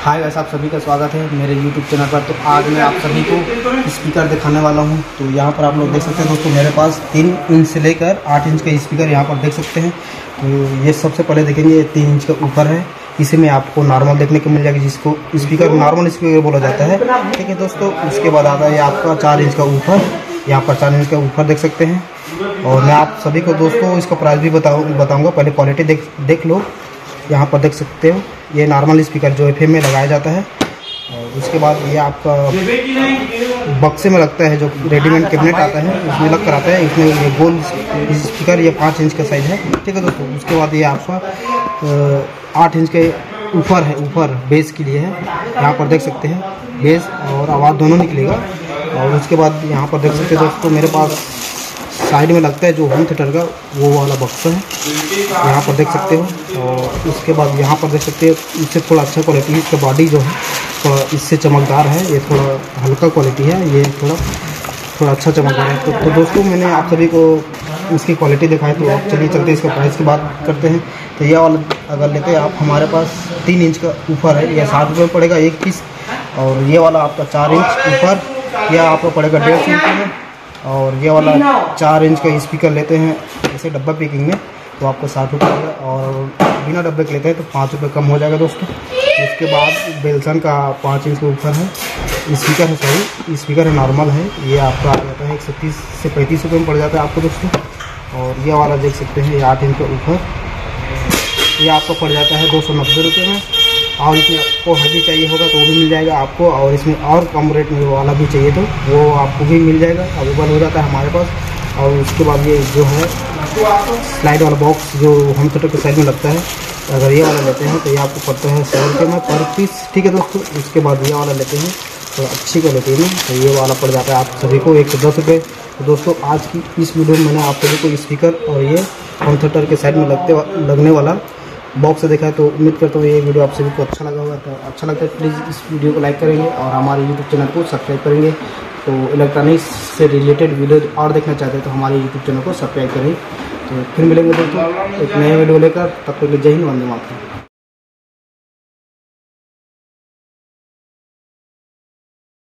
Hi guys, आप सभी का स्वागत है मेरे YouTube चैनल पर। तो आज मैं आप सभी को स्पीकर दिखाने वाला हूं। तो यहाँ पर आप लोग देख सकते हैं दोस्तों, मेरे पास 3 इंच से लेकर 8 इंच का स्पीकर यहाँ पर देख सकते हैं। तो ये सबसे पहले देखेंगे, ये 3 इंच का ऊपर है। इसी में आपको नॉर्मल देखने को मिल जाएगी, जिसको स्पीकर नॉर्मल स्पीकर बोला जाता है। ठीक है दोस्तों, उसके बाद आता है आपका 4 इंच का ऊपर। यहाँ पर 4 इंच का ऊपर देख सकते हैं। और मैं आप सभी को दोस्तों इसका प्राइस भी बताऊँगा। पहले क्वालिटी देख लो। यहाँ पर देख सकते हो, ये नॉर्मल स्पीकर जो FM में लगाया जाता है। और उसके बाद ये आपका बक्से में लगता है, जो रेडीमेड कैबिनेट आता है उसमें लग कर आता है। इसमें ये गोल स्पीकर, ये 5 इंच का साइज़ है। ठीक है दोस्तों, उसके बाद ये आपका 8 इंच के ऊपर है, ऊपर बेस के लिए है। यहाँ पर देख सकते हैं, बेस और आवाज़ दोनों निकलेगा। और उसके बाद यहाँ पर देख सकते हैं दोस्तों, मेरे पास साइड में लगता है जो होम थिएटर का, वो वाला बक्सा है। यहाँ पर देख सकते हो। और उसके बाद यहाँ पर देख सकते हो, इससे थोड़ा अच्छा क्वालिटी है। इसका बॉडी जो है थोड़ा इससे चमकदार है, ये थोड़ा हल्का क्वालिटी है, ये थोड़ा अच्छा चमकदार है। तो दोस्तों, मैंने आप सभी को इसकी क्वालिटी दिखाई। तो अब चलिए चलते हैं, इसका प्राइस की बात करते हैं। तो यह वाला अगर लेते हैं आप, हमारे पास 3 इंच का ऊपर है, यह 60 रुपये पड़ेगा एक पीस। और ये वाला आपका 4 इंच ऊपर, यह आपको पड़ेगा 150 रुपये में। और ये वाला 4 इंच का स्पीकर लेते हैं ऐसे डब्बा पैकिंग में, तो आपको 60 रुपये पड़ेगा। और बिना डब्बे के लेते हैं तो 5 रुपये कम हो जाएगा दोस्तों। उसके बाद बेल्सन का 5 इंच के ऊपर है स्पीकर है, सॉरी स्पीकर है, नॉर्मल है। ये आपका आ जाता है 130 से 35 रुपये में पड़ जाता है आपको दोस्तों। और ये वाला देख सकते हैं, ये 8 इंच के ऊपर, ये आपको पड़ जाता है 290 रुपये में। और इसमें आपको हैवी चाहिए होगा तो वो भी मिल जाएगा आपको। और इसमें और कम रेट में वाला भी चाहिए तो वो आपको भी मिल जाएगा, अवेलेबल हो जाता है हमारे पास। और उसके बाद ये जो है स्लाइड वाला बॉक्स, जो होम थिएटर के साइड में लगता है, अगर ये वाला लेते हैं तो ये आपको पड़ता है 100 रुपये में पर पीस। ठीक है दोस्तों, उसके बाद ये वाला लेते हैं तो अच्छी क्वालिटी में, तो ये वाला पड़ जाता है आप सभी को 110 रुपये। तो दोस्तों, आज की इस वीडियो में मैंने आप सभी को स्पीकर और ये होम थिएटर के साइड में लगने वाला बॉक्स देखा है। तो उम्मीद करता हूँ ये वीडियो आप सभी को अच्छा लगा होगा। तो अच्छा लगता है प्लीज़ इस वीडियो को लाइक करेंगे और हमारे YouTube चैनल को सब्सक्राइब करेंगे। तो इलेक्ट्रॉनिक्स से रिलेटेड वीडियो और देखना चाहते हैं तो हमारे YouTube चैनल को सब्सक्राइब करें। तो फिर मिलेंगे दोस्तों एक नए वीडियो लेकर, तब तक जय हिंद, वंदे मातरम।